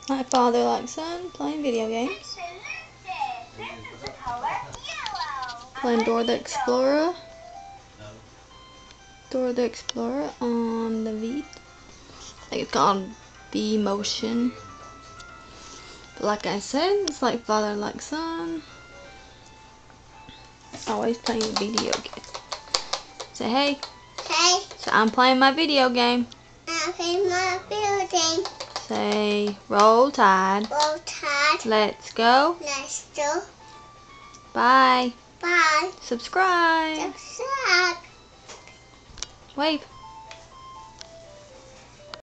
Like father, like son, playing video games. Playing Dora the Explorer. Dora the Explorer on the Vita. I think it's called V-Motion. But like I said, it's like father, like son. Always playing a video game. Say hey. Hey. So I'm playing my video game. I'm playing my video game. Say roll tide. Roll Tide. Let's go. Let's go. Bye. Bye. Subscribe. Subscribe. Wave.